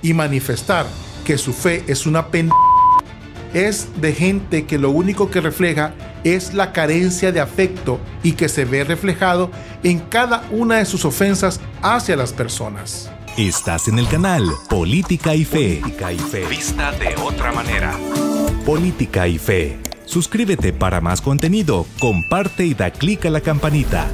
y manifestar que su fe es una es de gente que lo único que refleja es la carencia de afecto y que se ve reflejado en cada una de sus ofensas hacia las personas. Estás en el canal Política y Fe. Vista de otra manera. Política y Fe. Suscríbete para más contenido, comparte y da clic a la campanita.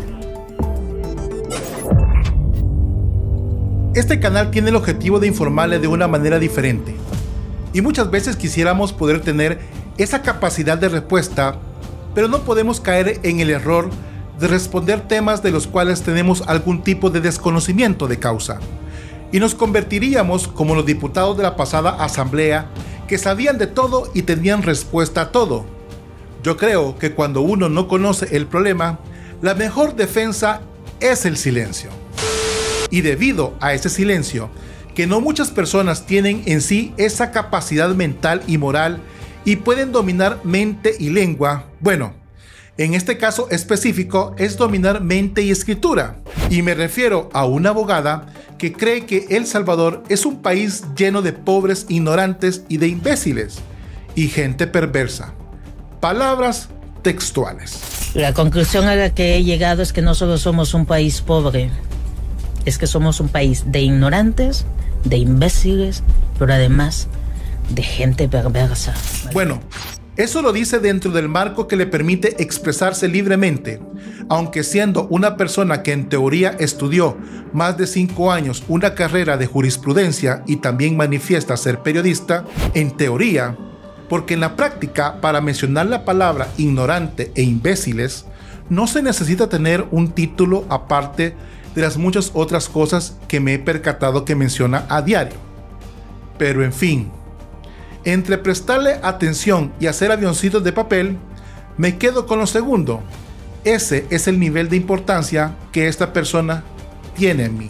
Este canal tiene el objetivo de informarle de una manera diferente. Y muchas veces quisiéramos poder tener esa capacidad de respuesta, pero no podemos caer en el error de responder temas de los cuales tenemos algún tipo de desconocimiento de causa. Y nos convertiríamos como los diputados de la pasada asamblea que sabían de todo y tenían respuesta a todo. Yo creo que cuando uno no conoce el problema, la mejor defensa es el silencio. Y debido a ese silencio, que no muchas personas tienen en sí esa capacidad mental y moral y pueden dominar mente y lengua, bueno, en este caso específico es dominar mente y escritura. Y me refiero a una abogada que cree que El Salvador es un país lleno de pobres, ignorantes y de imbéciles y gente perversa. Palabras textuales. La conclusión a la que he llegado es que no solo somos un país pobre, es que somos un país de ignorantes, de imbéciles, pero además de gente perversa. Bueno, eso lo dice dentro del marco que le permite expresarse libremente, aunque siendo una persona que en teoría estudió más de 5 años una carrera de jurisprudencia y también manifiesta ser periodista, en teoría, porque en la práctica para mencionar la palabra ignorante e imbéciles no se necesita tener un título aparte de las muchas otras cosas que me he percatado que menciona a diario. Pero en fin, entre prestarle atención y hacer avioncitos de papel, me quedo con lo segundo. Ese es el nivel de importancia que esta persona tiene en mí.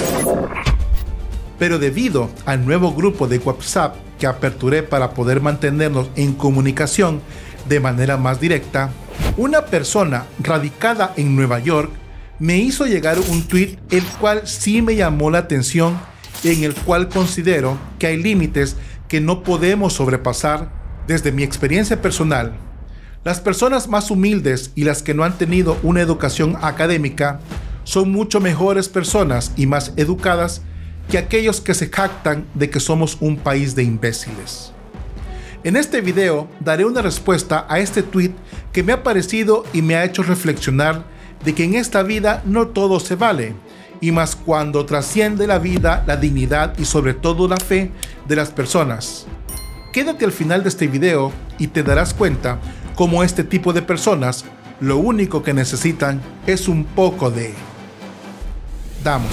Pero debido al nuevo grupo de WhatsApp que aperturé para poder mantenernos en comunicación de manera más directa, una persona radicada en Nueva York me hizo llegar un tweet el cual sí me llamó la atención, en el cual considero que hay límites que no podemos sobrepasar. Desde mi experiencia personal, las personas más humildes y las que no han tenido una educación académica son mucho mejores personas y más educadas que aquellos que se jactan de que somos un país de imbéciles. En este video daré una respuesta a este tweet que me ha parecido y me ha hecho reflexionar de que en esta vida no todo se vale, y más cuando trasciende la vida, la dignidad y sobre todo la fe de las personas. Quédate al final de este video y te darás cuenta cómo este tipo de personas lo único que necesitan es un poco de... Damos.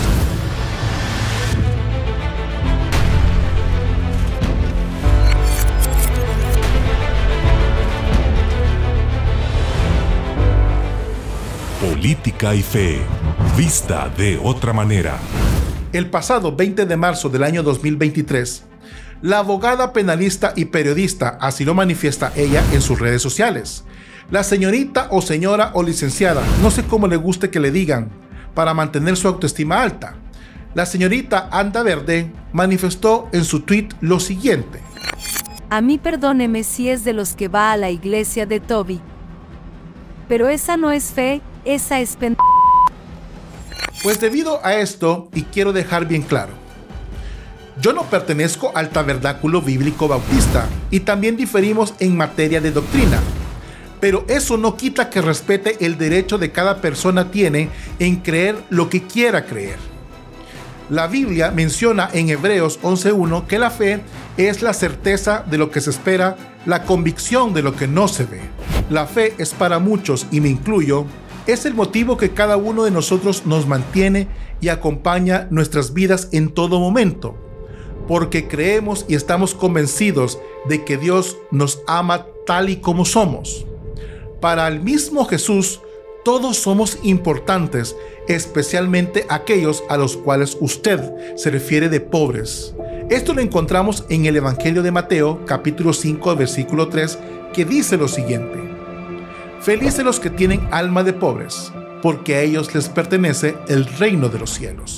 Política y Fe. Vista de otra manera. El pasado 20 de marzo del año 2023, la abogada penalista y periodista, así lo manifiesta ella en sus redes sociales, la señorita o señora o licenciada, no sé cómo le guste que le digan, para mantener su autoestima alta, la señorita Anda Verde manifestó en su tweet lo siguiente: a mí perdóneme si es de los que va a la iglesia de Toby, pero esa no es fe, esa es Pues debido a esto, y quiero dejar bien claro, yo no pertenezco al tabernáculo bíblico bautista y también diferimos en materia de doctrina, pero eso no quita que respete el derecho de cada persona tiene en creer lo que quiera creer. La Biblia menciona en Hebreos 11:1 que la fe es la certeza de lo que se espera, la convicción de lo que no se ve. La fe es para muchos, y me incluyo, es el motivo que cada uno de nosotros nos mantiene y acompaña nuestras vidas en todo momento, porque creemos y estamos convencidos de que Dios nos ama tal y como somos. Para el mismo Jesús, todos somos importantes, especialmente aquellos a los cuales usted se refiere de pobres. Esto lo encontramos en el Evangelio de Mateo, capítulo 5, versículo 3, que dice lo siguiente: felices los que tienen alma de pobres, porque a ellos les pertenece el reino de los cielos.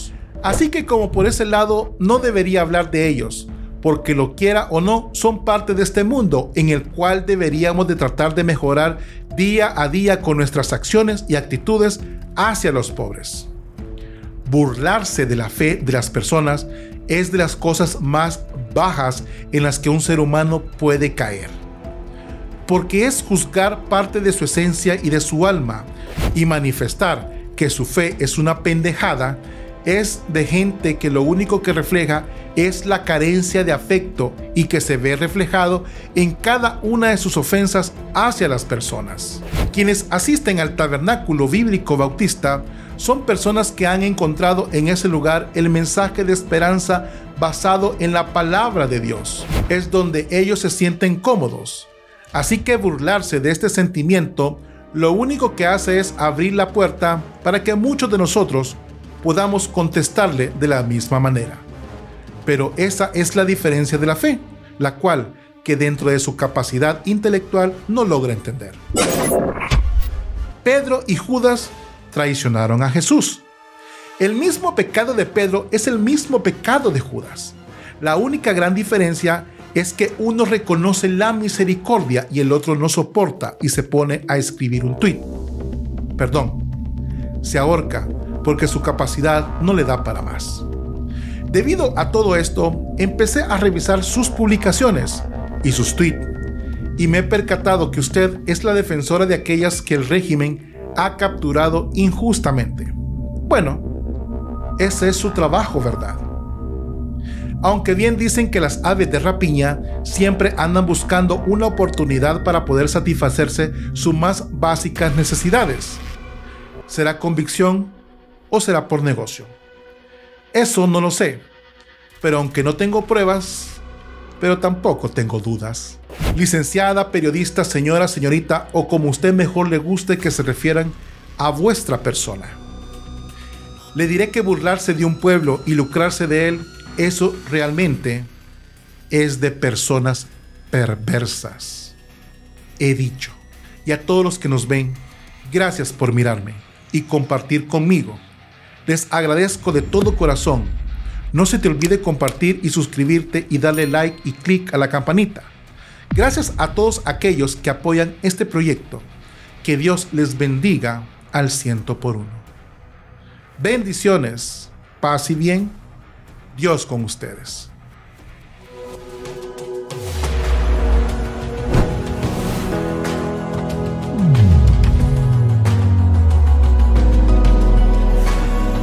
Así que como por ese lado no debería hablar de ellos, porque lo quiera o no, son parte de este mundo en el cual deberíamos de tratar de mejorar día a día con nuestras acciones y actitudes hacia los pobres. Burlarse de la fe de las personas es de las cosas más bajas en las que un ser humano puede caer, porque es juzgar parte de su esencia y de su alma, y manifestar que su fe es una pendejada. Es de gente que lo único que refleja es la carencia de afecto y que se ve reflejado en cada una de sus ofensas hacia las personas. Quienes asisten al Tabernáculo Bíblico Bautista son personas que han encontrado en ese lugar el mensaje de esperanza basado en la palabra de Dios. Es donde ellos se sienten cómodos. Así que burlarse de este sentimiento lo único que hace es abrir la puerta para que muchos de nosotros podamos contestarle de la misma manera. Pero esa es la diferencia de la fe, la cual, que dentro de su capacidad intelectual no logra entender. Pedro y Judas traicionaron a Jesús. El mismo pecado de Pedro es el mismo pecado de Judas. La única gran diferencia es que uno reconoce la misericordia y el otro no soporta y se pone a escribir un tuit. Se ahorca porque su capacidad no le da para más. Debido a todo esto, empecé a revisar sus publicaciones y sus tweets, y me he percatado que usted es la defensora de aquellas que el régimen ha capturado injustamente. Bueno, ese es su trabajo, ¿verdad? Aunque bien dicen que las aves de rapiña siempre andan buscando una oportunidad para poder satisfacerse sus más básicas necesidades. ¿Será convicción o será por negocio? Eso no lo sé, pero aunque no tengo pruebas, pero tampoco tengo dudas. Licenciada, periodista, señora, señorita, o como usted mejor le guste que se refieran a vuestra persona. Le diré que burlarse de un pueblo y lucrarse de él, eso realmente es de personas perversas. He dicho. Y a todos los que nos ven, gracias por mirarme y compartir conmigo. Les agradezco de todo corazón. No se te olvide compartir y suscribirte y darle like y clic a la campanita. Gracias a todos aquellos que apoyan este proyecto. Que Dios les bendiga al 100%. Bendiciones, paz y bien. Dios con ustedes.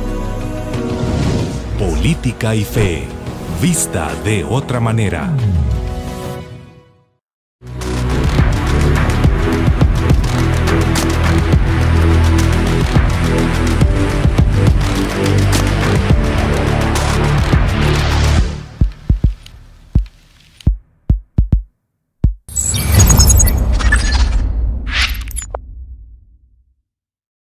Política y fe, vista de otra manera.